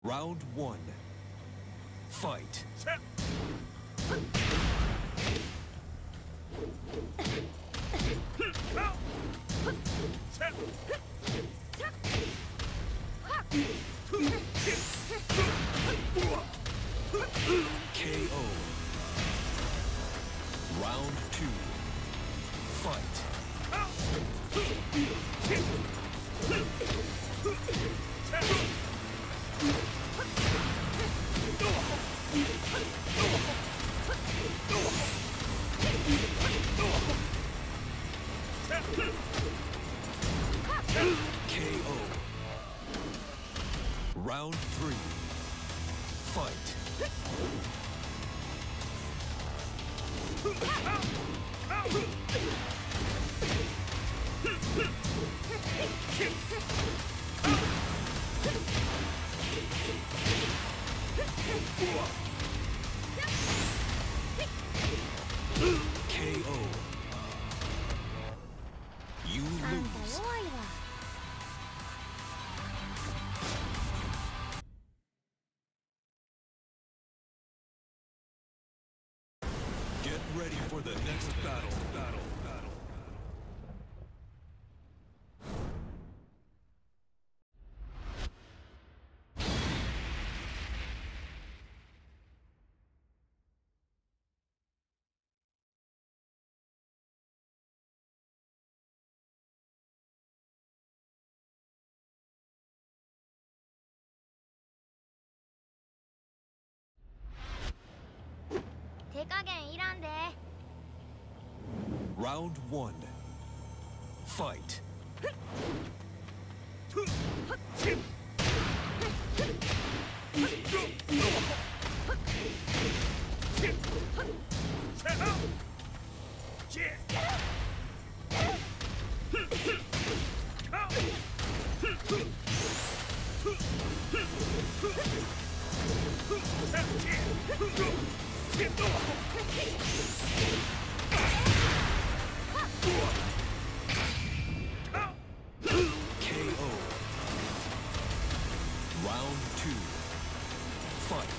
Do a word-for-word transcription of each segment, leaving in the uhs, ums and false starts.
Round one. Fight. K O. Round two. Fight. K O. Round three. Fight. K O. You lose. Get ready for the next battle. Battle. Battle. Round one. Fight. K O. Round two. Fight.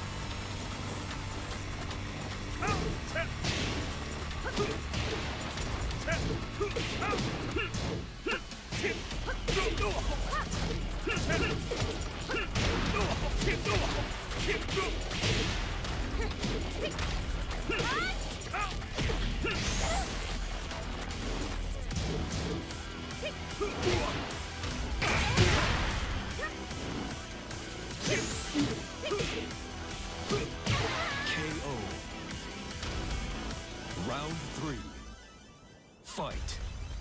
K O. Round three. Fight.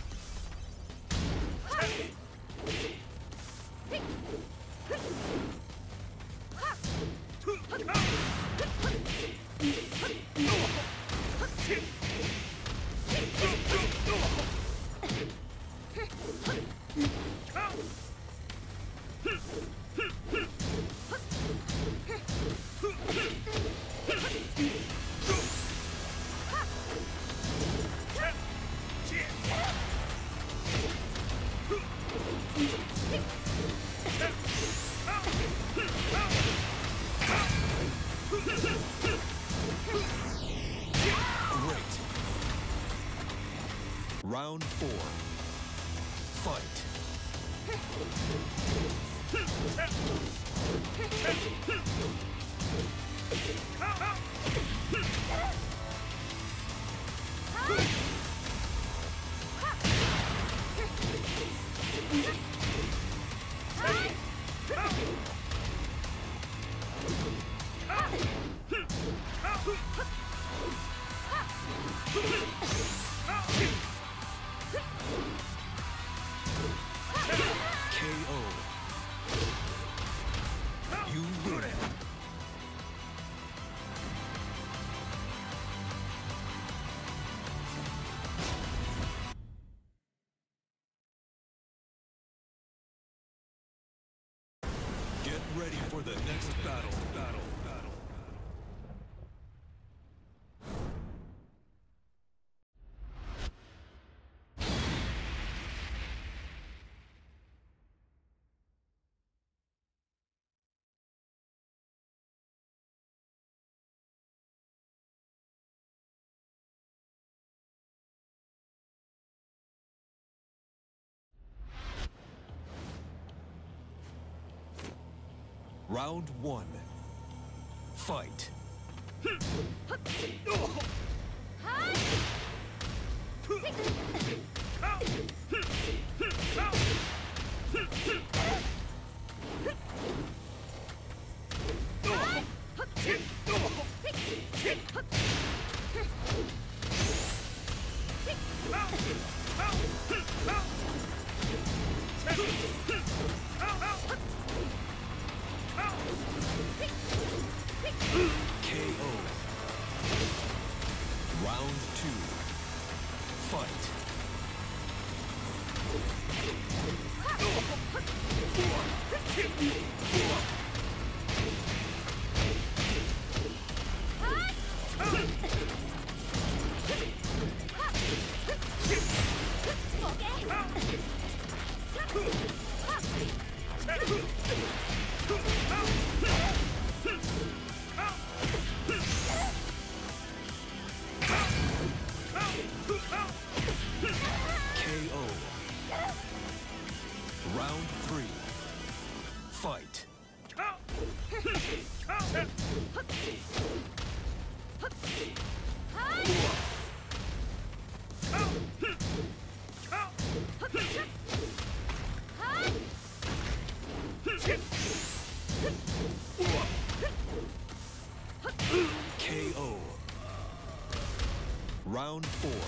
Great. Round four. Fight. K O. You win. Get ready for the next battle. Battle. Battle. Round one. Fight. K O. Round two. Fight. K O. Round three. Fight. K O. Round four.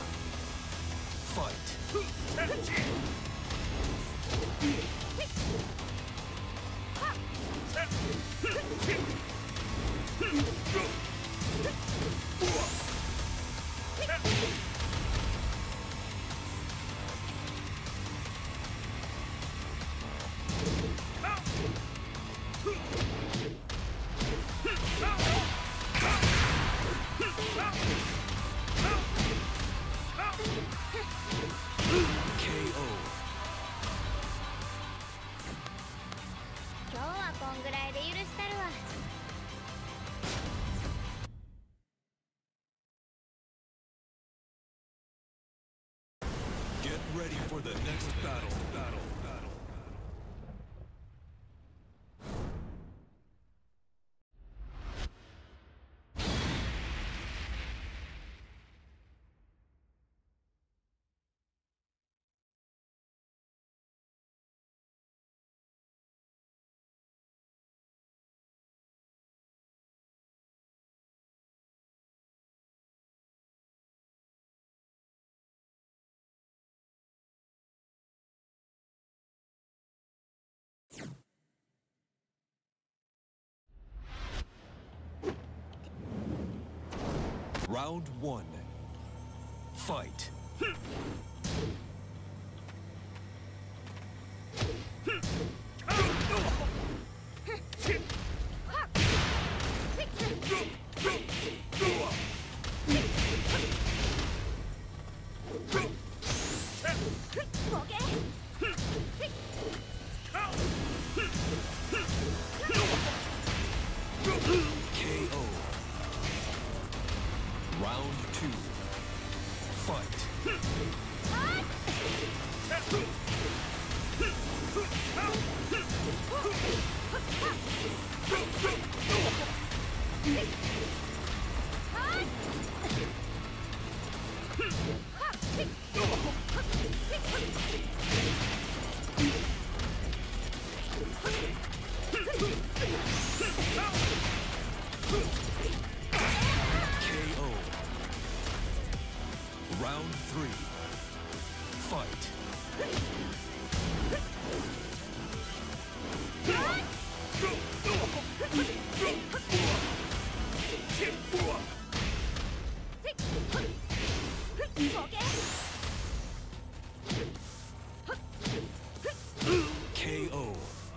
Fight. K O. 今日はこんぐらいで許したるわ。 Get ready for the next battle. Battle. Battle. Round one. Fight. K O. Round two. Fight. K O. Round three. Fight. K O.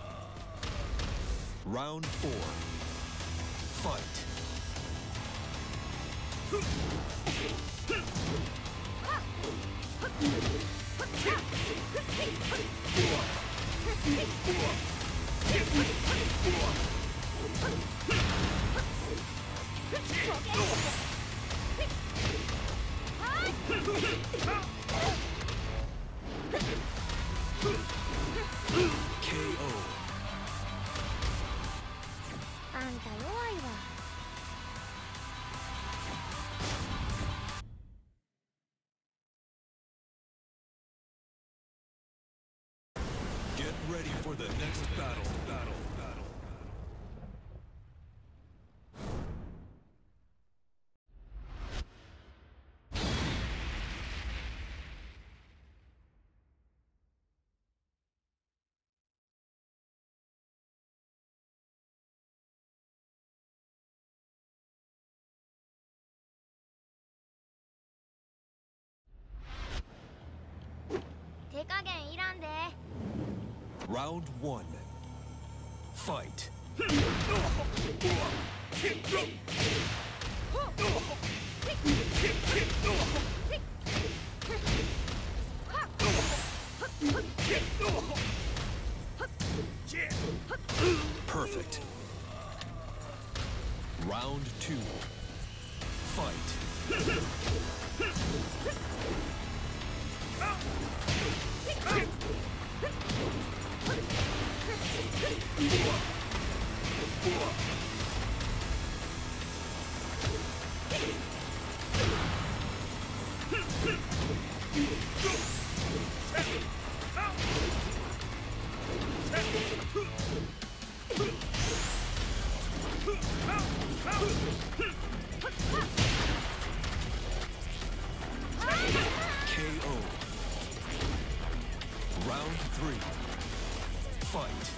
Round four. Fight. K O. た弱いわ。 Get ready for the next battle. Battle. Battle. Round one. Fight. Perfect. Round two. Fight. K O. Round three. Fight.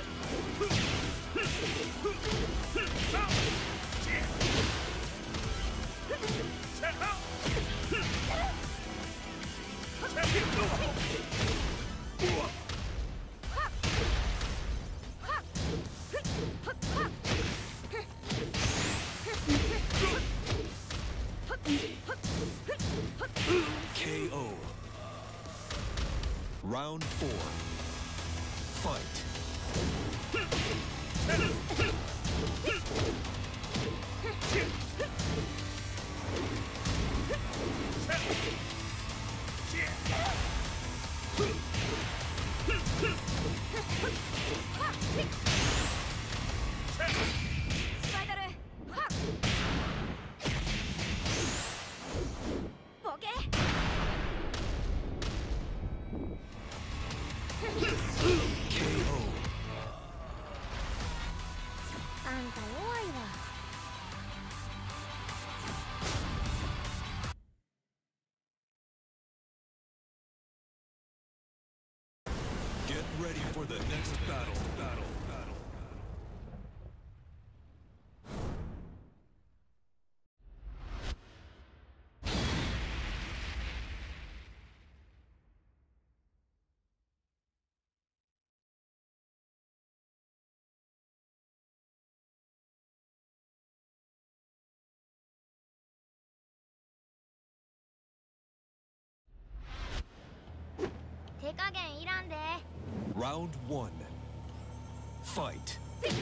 K O. Round four. Fight. K O. あんた弱いわ。 Get ready for the next battle. Battle. Battle. Round one. Fight.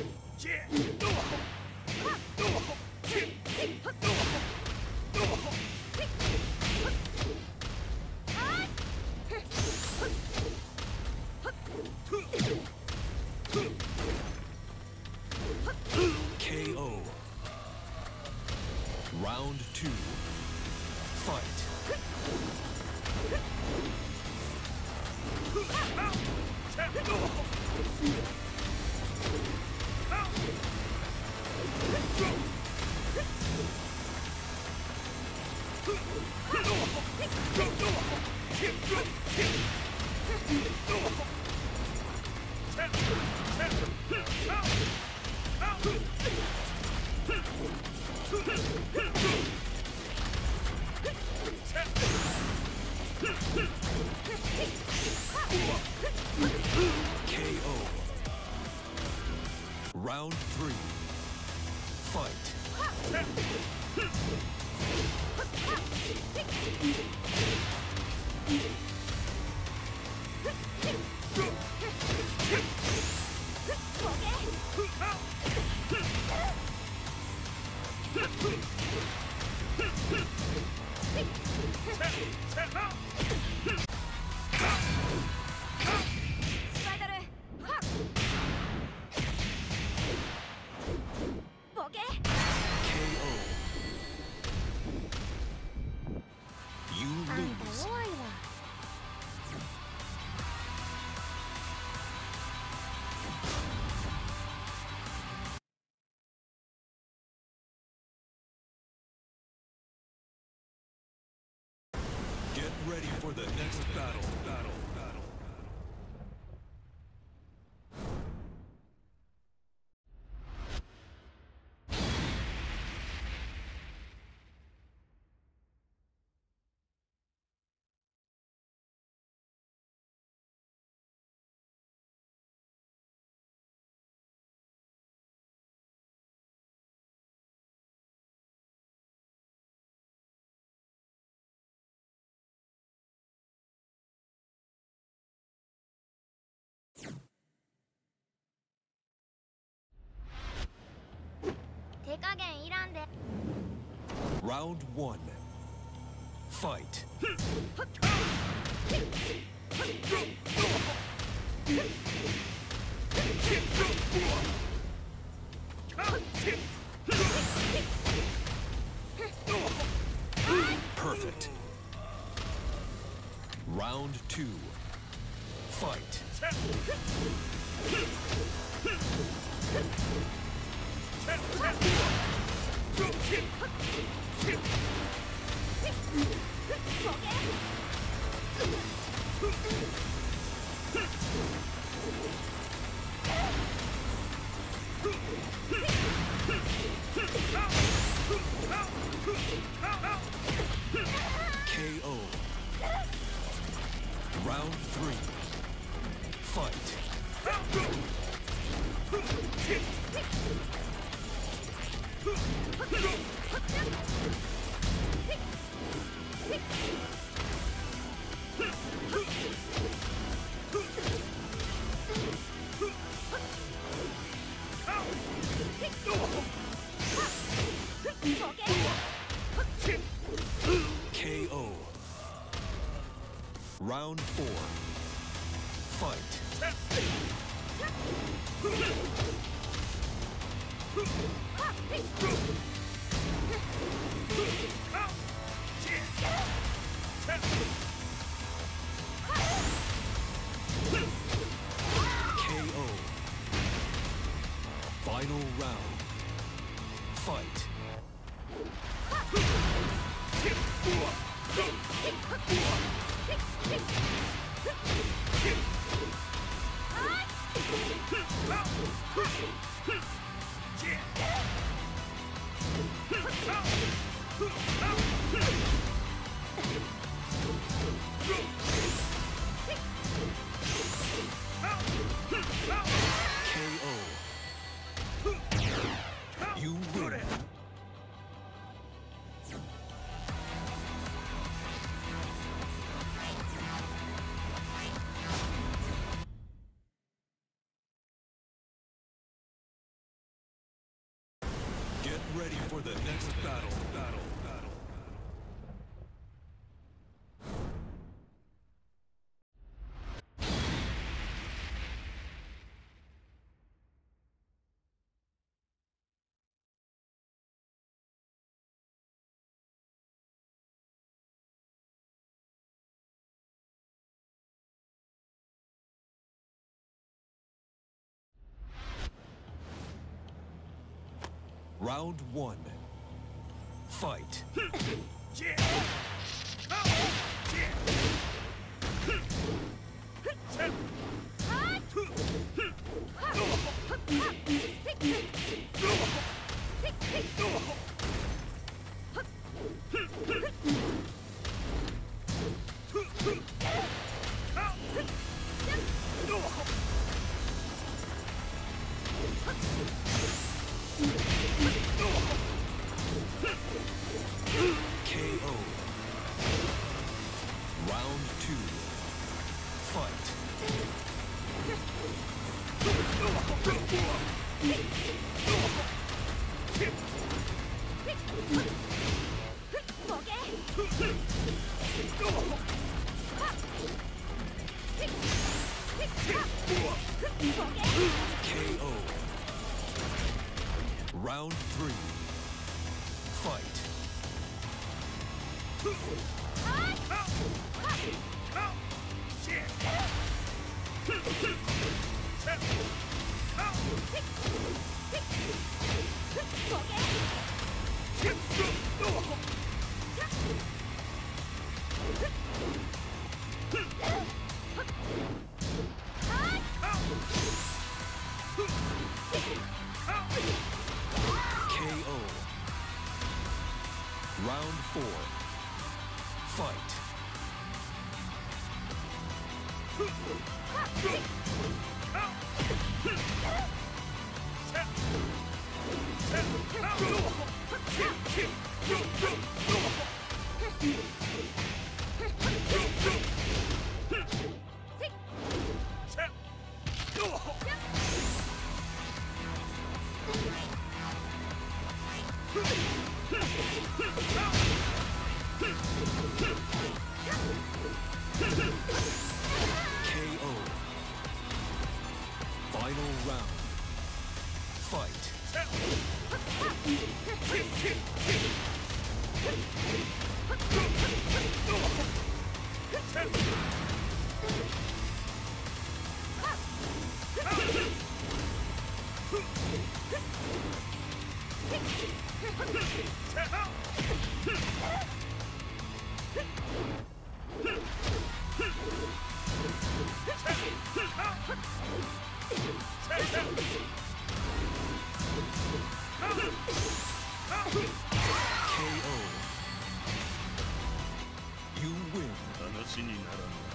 K O. Round two. Fight. K O. Round three. Fight. ready for the next battle. Battle. Battle. Round one. Fight. Perfect. Round two. Fight. K O. Round three. Fight. K O. Round four. Fight. K O. Final round. Fight. K O. You win. Get ready for the next battle. Battle. Battle. Round one. Fight. K O. Round two. Fight. K O. Round three. Fight. Round four. Fight. K O. Final round. Fight. K O. You win. 話にならんな。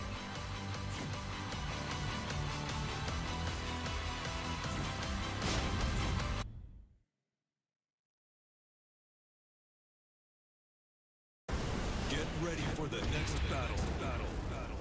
Get ready for the next battle. Battle. Battle.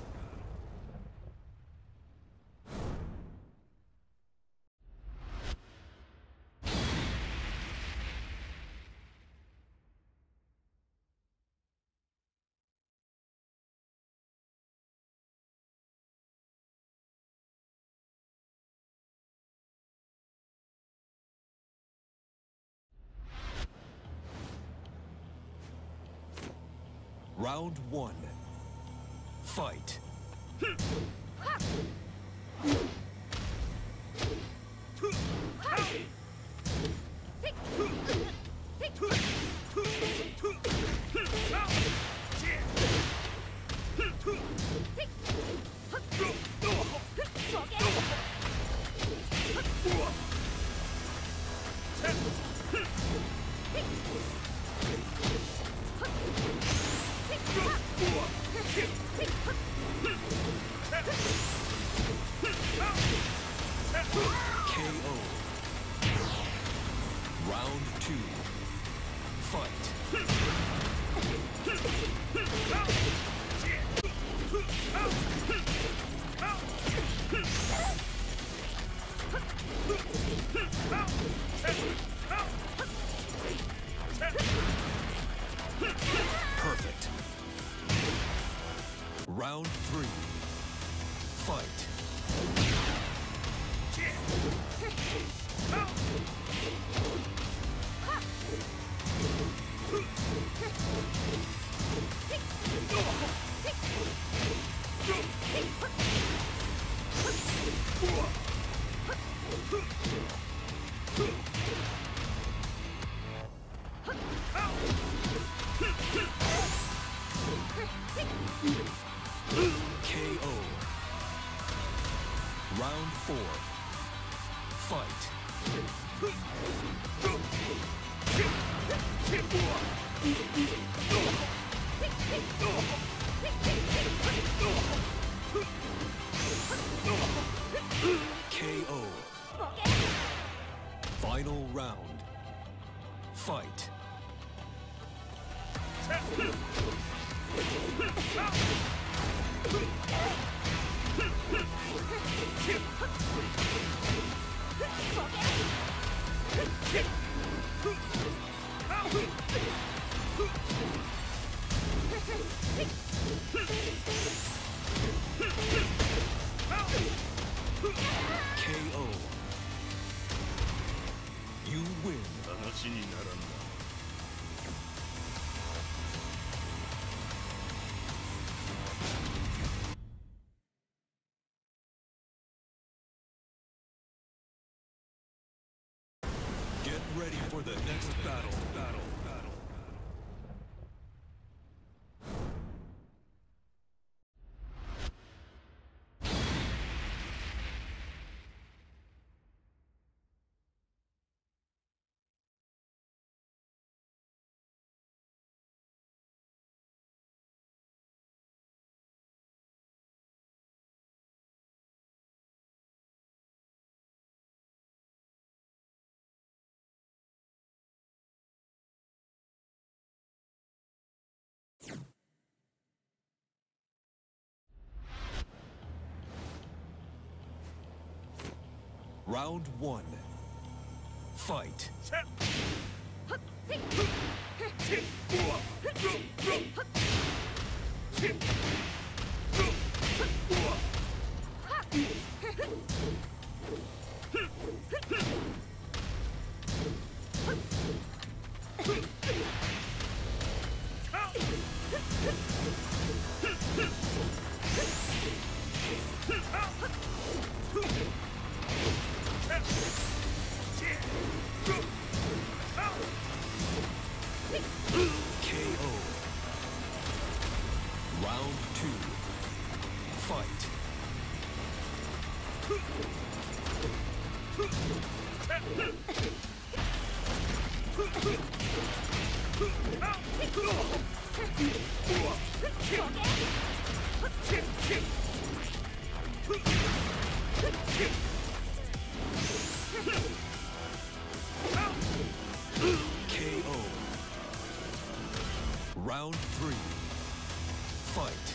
Round one. Fight. K O. Round two. Fight. Perfect. Round three. Fight. K O. Round four. Fight. K O. Final round. Fight. K O. You win. 話にならんな。 Get ready for the next battle. Battle. Battle. Round one. Fight. K O. Round two. Fight. K O. Round three. Fight.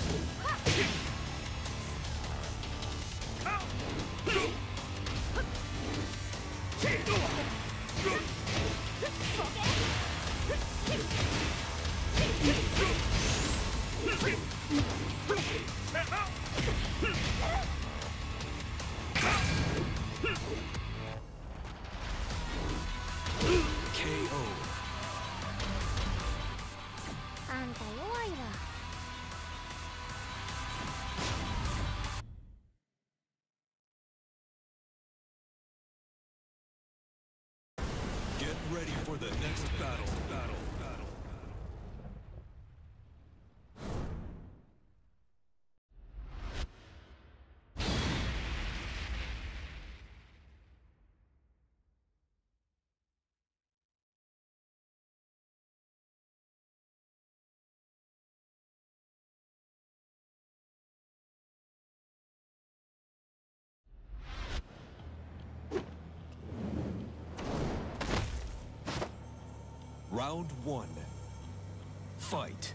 K O. あんた弱いわ。 Get ready for the next battle. Battle. Battle. Round one. Fight.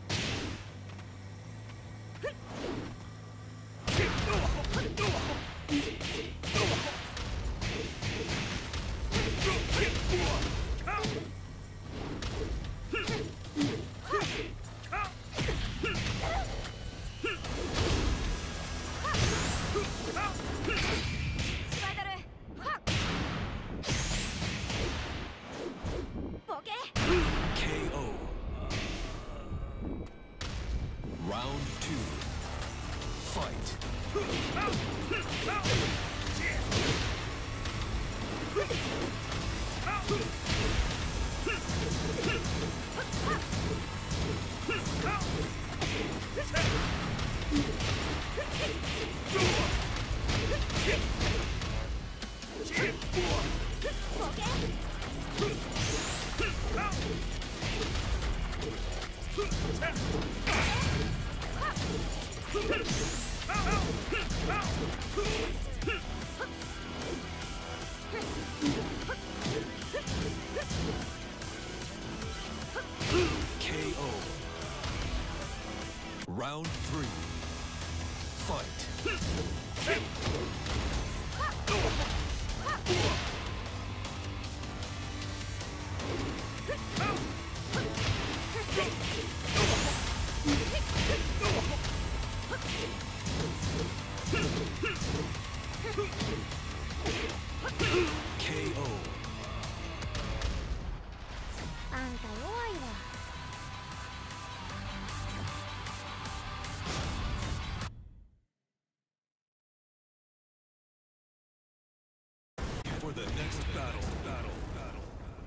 K O. Round two. Fight. K O. Round three. Fight. K O. あんた弱いわ。 For the next battle. Battle. Battle.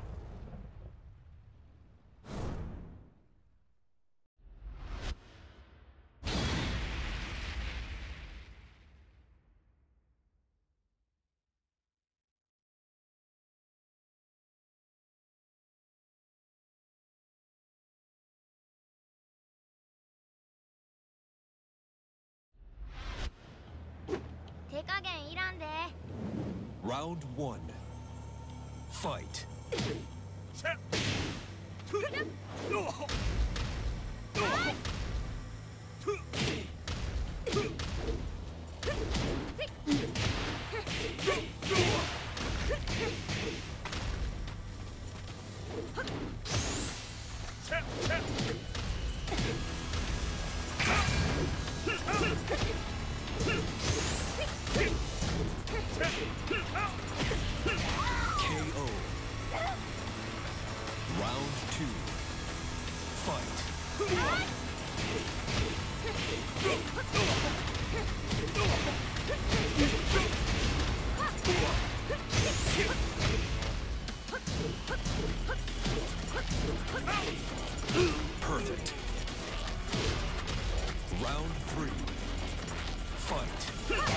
Round one. Fight. K O. Round two. Fight. Perfect. Round three. Fight.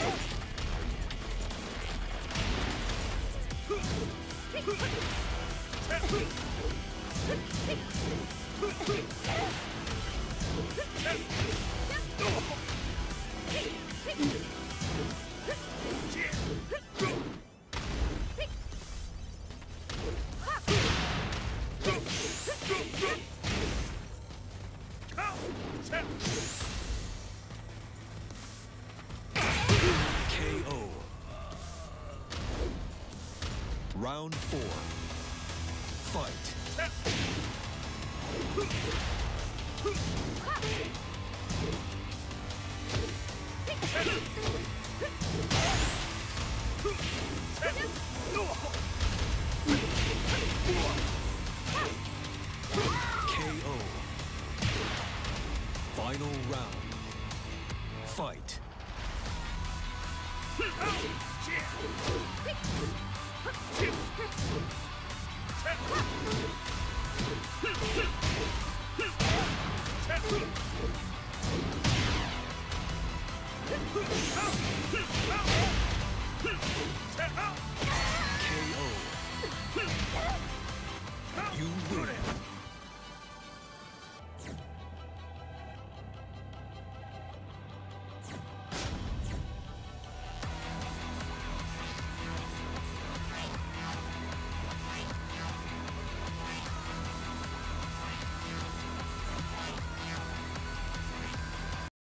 K O. Round four. Fight. K O. Final round. Fight. K O. You win.